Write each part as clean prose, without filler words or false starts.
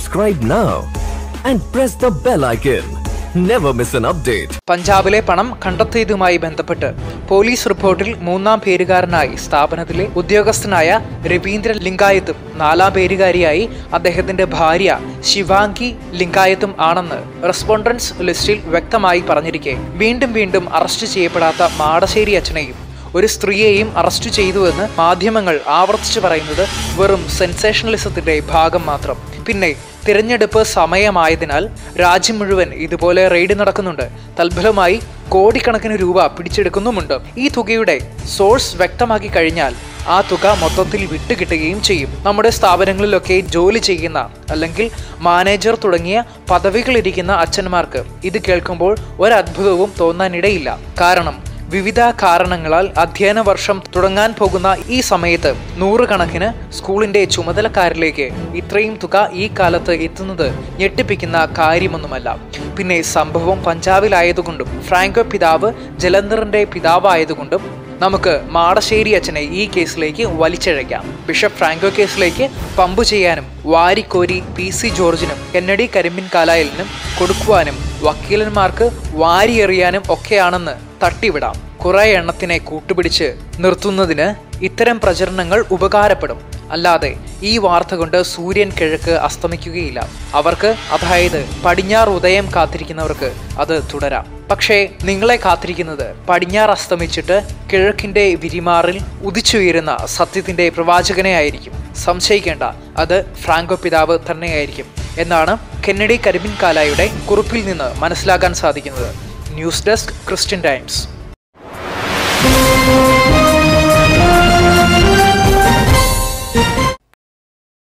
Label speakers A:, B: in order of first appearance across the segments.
A: Subscribe now and press the bell icon. Never miss an update.
B: പഞ്ചാബിലെ പണം കണ്ടെത്തിയതുമായി ബന്ധപ്പെട്ട് police റിപ്പോർട്ടിൽ മൂന്നാം പേരുകാരനായി സ്ഥാപനത്തിലെ ഉദ്യോഗസ്ഥനായ രവീന്ദ്ര ലിംഗായത്തും നാലാം പേരുകാരിയായി അദ്ദേഹത്തിന്റെ ഭാര്യ ശിവാംഗി ലിംഗായത്തും ആണെന്ന് റെസ്പോണ്ടൻസ് ലിസ്റ്റിൽ വ്യക്തമായി പറഞ്ഞിരിക്കെ വീണ്ടും അറസ്റ്റ് ചെയ്യപ്പെടാത്ത മാടശ്ശേരി അച്ഛനെയും ഒരു സ്ത്രീയെയും അറസ്റ്റ് ചെയ്തുവെന്ന് മാധ്യമങ്ങൾ ആവർത്തിച്ചു പറയുന്നത് വെറും സെൻസേഷണലിസത്തിന്റെ ഭാഗം മാത്രം. പിന്നെ തിരഞ്ഞെടുപ്പ് സമയമായതിനാൽ രാജ്യം മുഴുവൻ ഇതുപോലെ റെയ്ഡ് നടക്കുന്നുണ്ട്. തൽഫലമായി കോടിക്കണക്കിന് രൂപ പിടിച്ചെടുക്കുന്നുമുണ്ട്. ഈ തുകയുടെ സോഴ്സ് വ്യക്തമാക്കി കഴിഞ്ഞാൽ ആ തുക മൊത്തത്തിൽ വിട്ടുകിട്ടുകയും ചെയ്യും. നമ്മുടെ സ്ഥാപനങ്ങളിലൊക്കെ ജോലി ചെയ്യുന്ന അല്ലെങ്കിൽ മാനേജർ തുടങ്ങിയ പദവികളിരിക്കുന്ന അച്ഛന്മാർക്ക് ഇത് കേൾക്കുമ്പോൾ ഒരത്ഭുതവും തോന്നാനിടയില്ല. കാരണം വിവിധ കാരണങ്ങളാൽ അധ്യയന വർഷം തുടങ്ങാൻ പോകുന്ന ഈ സമയത്ത് നൂറുകണക്കിന് സ്കൂളിന്റെ ചുമതലക്കാരിലേക്ക് ഇത്രയും തുക ഈ കാലത്ത് എത്തുന്നത് ഞെട്ടിപ്പിക്കുന്ന കാര്യമൊന്നുമല്ല. പിന്നെ സംഭവം പഞ്ചാബിലായതുകൊണ്ടും ഫ്രാങ്കോ പിതാവ് ജലന്ധറിന്റെ പിതാവായതുകൊണ്ടും നമുക്ക് മാടശ്ശേരി അച്ഛനെ ഈ കേസിലേക്ക് വലിച്ചിഴയ്ക്കാം. ബിഷപ്പ് ഫ്രാങ്കോ കേസിലേക്ക് പമ്പ് ചെയ്യാനും വാരിക്കോരി PC ജോർജിനും കെന്നഡി കരിമ്പിൻകാലായലിനും കൊടുക്കുവാനും വക്കീലന്മാർക്ക് വാരിയെറിയാനും ഒക്കെയാണെന്ന് തട്ടിവിടാം. കുറെ എണ്ണത്തിനെ കൂട്ടുപിടിച്ച് നിർത്തുന്നതിന് ഇത്തരം പ്രചരണങ്ങൾ ഉപകാരപ്പെടും. അല്ലാതെ ഈ വാർത്ത കൊണ്ട് സൂര്യൻ കിഴക്ക് അസ്തമിക്കുകയില്ല. അവർക്ക്, അതായത് പടിഞ്ഞാറ് ഉദയം കാത്തിരിക്കുന്നവർക്ക് അത് തുടരാം. പക്ഷേ നിങ്ങളെ കാത്തിരിക്കുന്നത് പടിഞ്ഞാറ് അസ്തമിച്ചിട്ട് കിഴക്കിന്റെ വിരിമാറിൽ ഉദിച്ചുയരുന്ന സത്യത്തിന്റെ പ്രവാചകനെ ആയിരിക്കും. സംശയിക്കേണ്ട, അത് ഫ്രാങ്കോ പിതാവ് തന്നെയായിരിക്കും എന്നാണ് കെന്നഡി കരിമ്പിൻകാലായുടെ കുറിപ്പിൽ നിന്ന് മനസ്സിലാക്കാൻ സാധിക്കുന്നത്. News desk, Christian Times.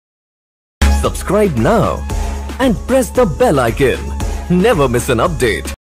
A: Subscribe now and press the bell icon. Never miss an update.